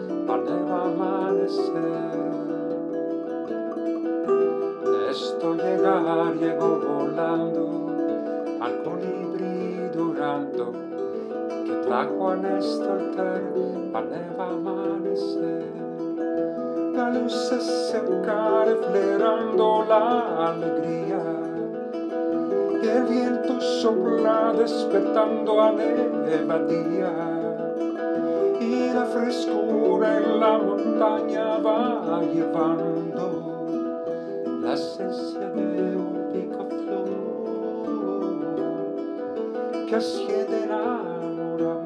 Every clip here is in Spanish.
aneva a amanecer. Esto llegar llegó volando, al colibrí durando, que trajo a Néstor aneva a amanecer. La luz se seca reflejando la alegría, y el viento sopla despertando a nevadía, y la frescura en la montaña va llevando la esencia de un picaflor que asciende enamorando.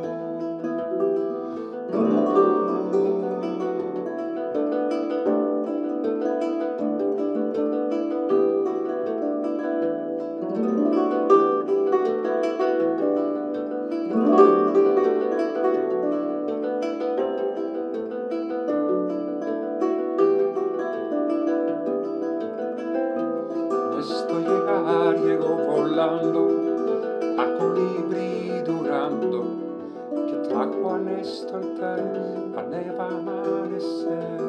Esto llegar llegó volando, al colibrí durando, que trajo a Néstor aneva a amanecer.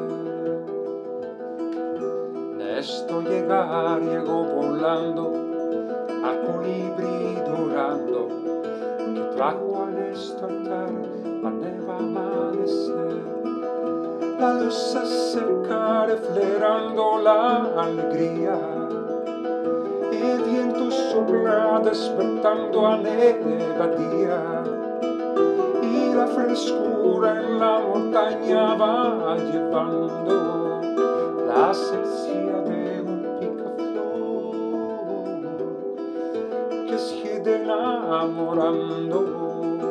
Esto llegar llegó volando, al colibrí durando, que trajo a Néstor aneva a amanecer. La luz se seca reflejando la alegría, el viento sopla despertando a nevadía, y la frescura en la montaña va llevando la esencia de un picaflor que sigue enamorando.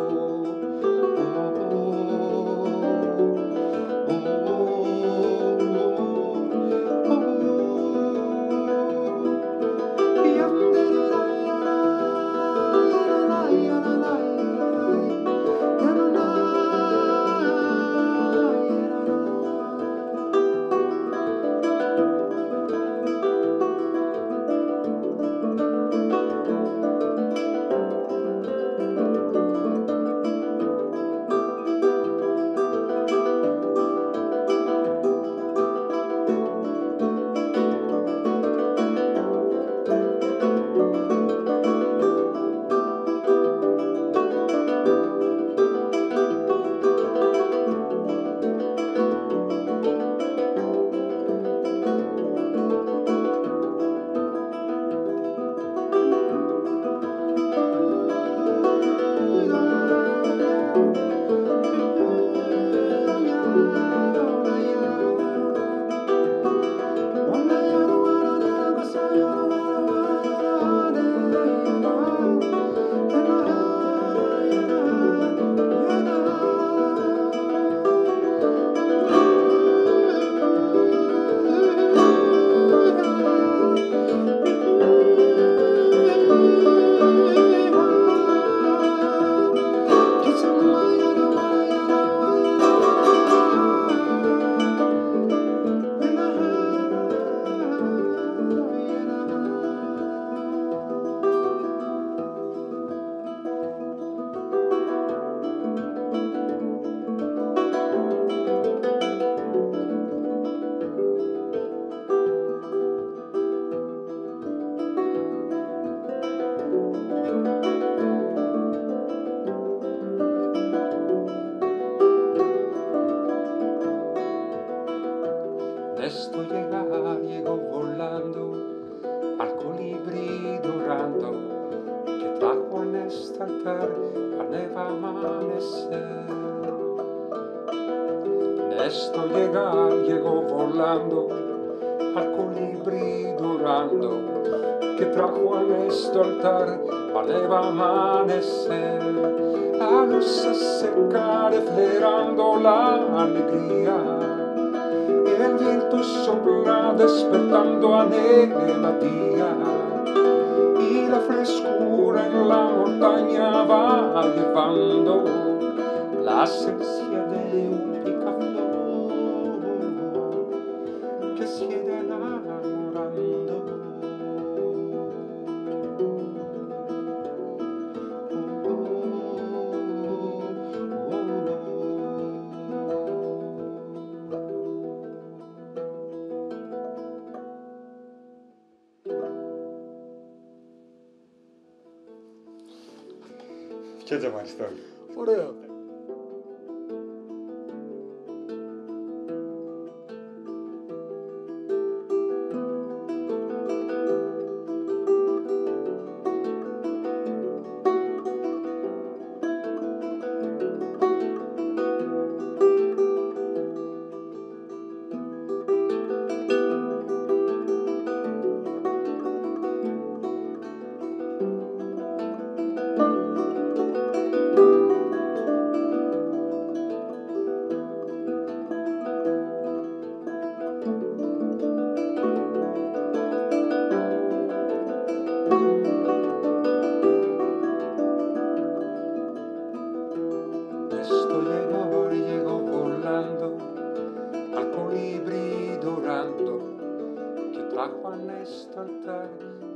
Esto llegar llegó volando, al colibrí durando, que trajo a Néstor aneva a amanecer. Esto llegar llegó volando, al colibrí durando, que trajo a Néstor aneva a amanecer. La luz se seca reflejando la alegría, el viento sopla despertando a nevadía, y la frescura en la montaña va llevando la esencia de un picaflor que sigue enamorando. Siedzę majster. Ωραία. Esto llegó y llegó volando al colibrí dorando que trajo a este altar